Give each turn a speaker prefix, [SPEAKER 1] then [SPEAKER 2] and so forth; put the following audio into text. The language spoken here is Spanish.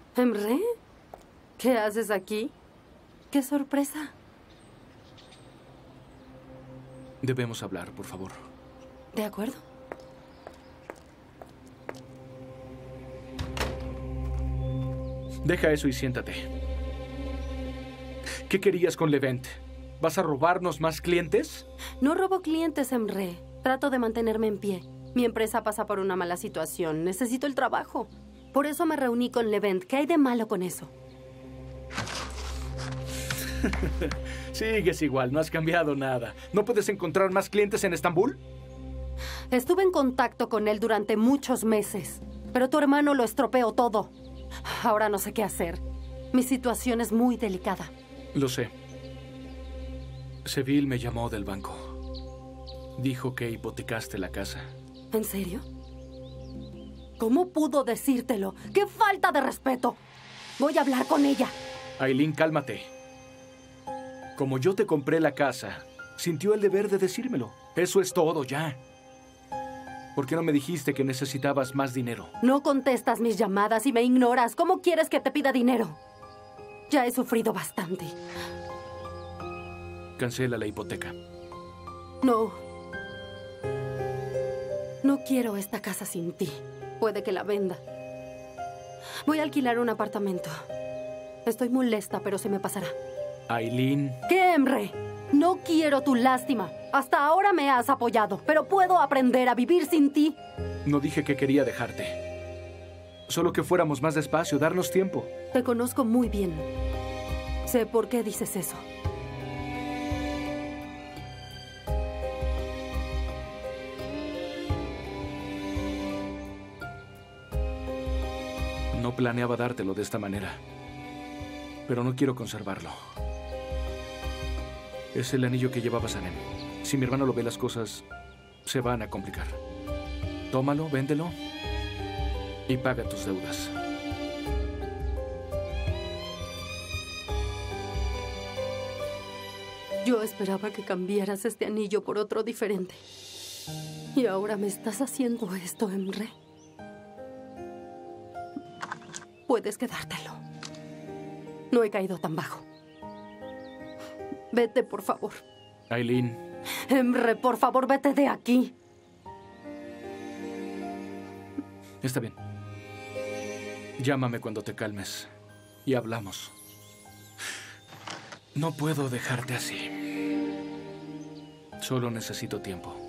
[SPEAKER 1] ¿Emre? ¿Qué haces aquí? ¡Qué sorpresa!
[SPEAKER 2] Debemos hablar, por favor.
[SPEAKER 1] De acuerdo.
[SPEAKER 2] Deja eso y siéntate. ¿Qué querías con Levent? ¿Vas a robarnos más clientes?
[SPEAKER 1] No robo clientes, Emre. Trato de mantenerme en pie. Mi empresa pasa por una mala situación. Necesito el trabajo. Por eso me reuní con Levent. ¿Qué hay de malo con eso?
[SPEAKER 2] Sigues igual, no has cambiado nada. ¿No puedes encontrar más clientes en Estambul?
[SPEAKER 1] Estuve en contacto con él durante muchos meses, pero tu hermano lo estropeó todo. Ahora no sé qué hacer. Mi situación es muy delicada.
[SPEAKER 2] Lo sé. Seville me llamó del banco. Dijo que hipotecaste la casa.
[SPEAKER 1] ¿En serio? ¿Cómo pudo decírtelo? ¡Qué falta de respeto! Voy a hablar con ella.
[SPEAKER 2] Aileen, cálmate. Como yo te compré la casa, sintió el deber de decírmelo. Eso es todo, ya. ¿Por qué no me dijiste que necesitabas más dinero?
[SPEAKER 1] No contestas mis llamadas y me ignoras. ¿Cómo quieres que te pida dinero? Ya he sufrido bastante.
[SPEAKER 2] Cancela la hipoteca.
[SPEAKER 1] No. No quiero esta casa sin ti. Puede que la venda. Voy a alquilar un apartamento. Estoy molesta, pero se me pasará.
[SPEAKER 2] Aileen.
[SPEAKER 1] ¿Qué, Emre? No quiero tu lástima. Hasta ahora me has apoyado, pero puedo aprender a vivir sin ti.
[SPEAKER 2] No dije que quería dejarte. Solo que fuéramos más despacio, darnos tiempo.
[SPEAKER 1] Te conozco muy bien. Sé por qué dices eso.
[SPEAKER 2] No planeaba dártelo de esta manera, pero no quiero conservarlo. Es el anillo que llevaba Sanem. Si mi hermano lo ve, las cosas se van a complicar. Tómalo, véndelo y paga tus deudas.
[SPEAKER 1] Yo esperaba que cambiaras este anillo por otro diferente. Y ahora me estás haciendo esto, Emre. Puedes quedártelo. No he caído tan bajo. Vete, por favor.
[SPEAKER 2] Aileen.
[SPEAKER 1] Emre, por favor, vete de aquí.
[SPEAKER 2] Está bien. Llámame cuando te calmes y hablamos. No puedo dejarte así. Solo necesito tiempo.